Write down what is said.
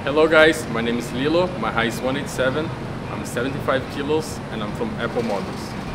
Hello guys, my name is Lilo, my height is 187, I'm 75 kilos and I'm from Apple Models.